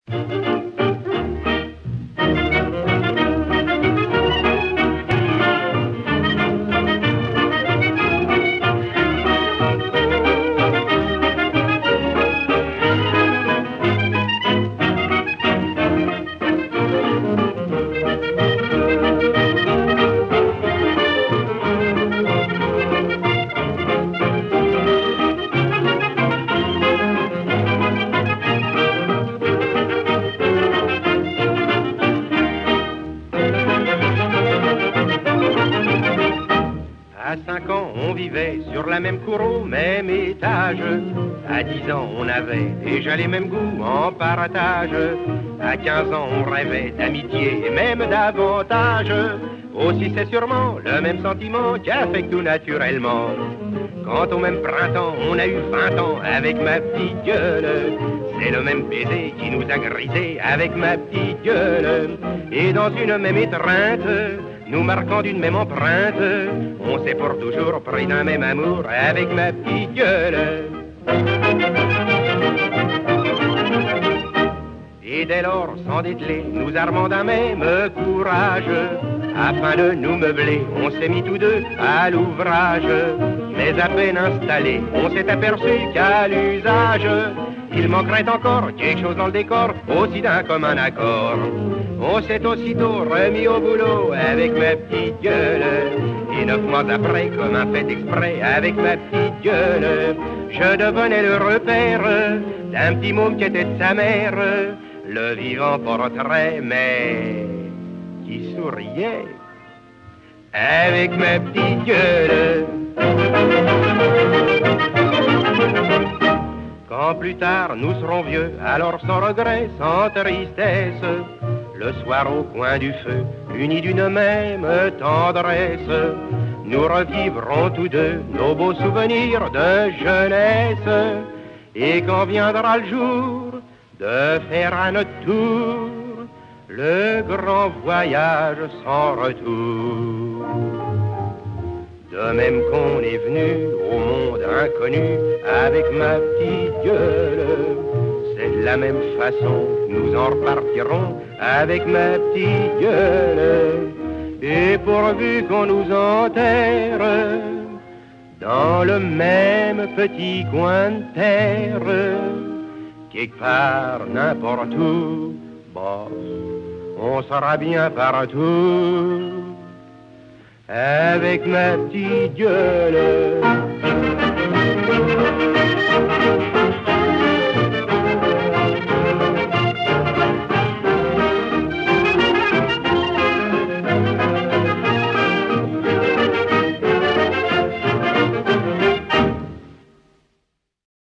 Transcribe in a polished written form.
À 5 ans, on vivait sur la même cour au même étage. À 10 ans, on avait déjà les mêmes goûts en partage. À 15 ans, on rêvait d'amitié et même davantage. Aussi, c'est sûrement le même sentiment qui affecte tout naturellement. Quand au même printemps, on a eu 20 ans avec ma petite gueule. C'est le même baiser qui nous a grisé avec ma petite gueule. Et dans une même étreinte, nous marquant d'une même empreinte, on s'est pour toujours pris d'un même amour avec ma petite gueule. Et dès lors, sans dételer, nous armons d'un même courage. Afin de nous meubler, on s'est mis tous deux à l'ouvrage. Mais à peine installé, on s'est aperçu qu'à l'usage, il manquerait encore quelque chose dans le décor, aussi d'un commun accord. On s'est aussitôt remis au boulot avec ma petite gueule. Et 9 mois après, comme un fait exprès avec ma petite gueule, je devenais le repère d'un petit môme qui était de sa mère, le vivant portrait, mais qui souriait avec ma petite gueule. Quand plus tard nous serons vieux, alors sans regret, sans tristesse, le soir au coin du feu, unis d'une même tendresse, nous revivrons tous deux nos beaux souvenirs de jeunesse. Et quand viendra le jour de faire à notre tour le grand voyage sans retour, de même qu'on est venu au monde inconnu avec ma petite gueule, c'est de la même façon que nous en repartirons avec ma petite gueule. Et pourvu qu'on nous enterre dans le même petit coin de terre, quelque part, n'importe où, bon, on sera bien partout avec ma petite gueule.